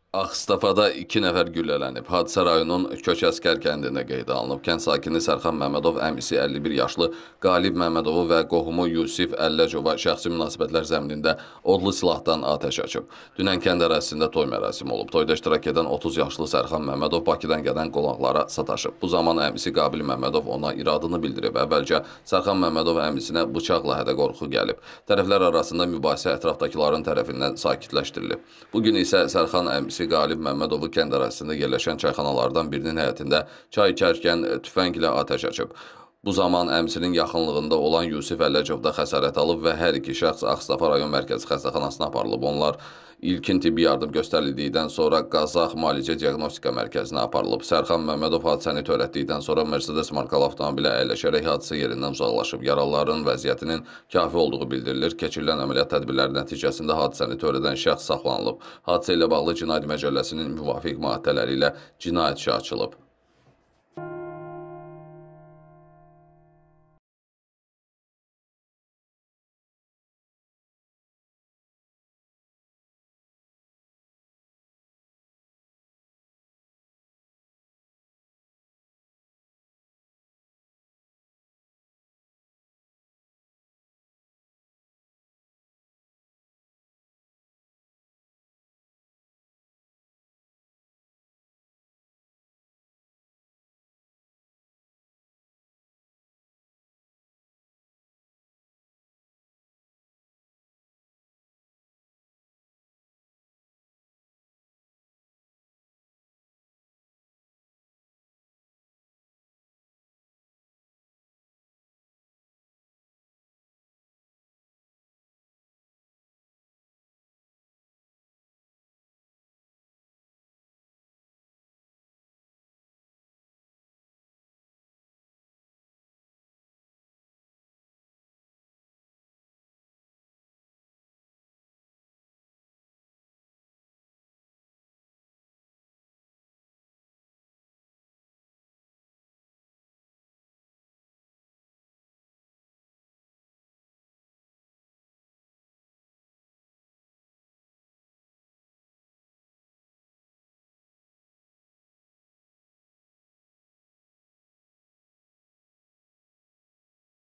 Ağstafada 2 nəfər güllələnib. Hadisə rayonun Köçəskər kəndində qeydə alınıb. Kənd sakini Sərxan Məmmədov əmisi 51 yaşlı Qalib Məmmədovu və qohumu Yusif Əlləcova şəxsi münasibətlər zəminində odlu silahdan atəş açıb. Dünən kənd ərazisində toy mərasimi olub. Toyda iştirak edən 30 yaşlı Sərxan Məmmədov Bakıdan gələn qonaqlara sataşıb. Bu zaman əmisi Qabil Məmmədov ona iradını bildirib. Əvvəlcə Sərxan Məmmədov əmisinə bıçaqla hədə-qorxu gəlib. Tərəflər arasında mübahisə ətrafdakıların tərəfindən sakitləşdirilib. Bugün isə Sərxan əmisi Qalib Məmmədovu kənd ərazisində yerləşən çayxanalardan birinin həyətində çay içərkən tüfənglə atəş açıb. Bu zaman əmsinin yaxınlığında olan Yusif Əlləcov da xəsarət alıb və hər iki şəxs Ağstafa rayon mərkəzi xəstəxanasına aparılıb. Onlar ilkin tibbi yardım göstərildikdən sonra Qazax müalicə diaqnostika mərkəzinə aparılıb. Sərxan Məmmədov hadisəni törətdikdən sonra Mercedes markalı avtomobilə əyləşərək hadisə yerindən uzaqlaşıb. Yaralıların vəziyyətinin kafi olduğu bildirilir. Keçirilən əməliyyat tədbirləri nəticəsində hadisəni törədən şəxs saxlanılıb. Hadisə ilə bağlı Cinayət Məcəlləsinin müvafiq maddələri ilə cinayət işi açılıb.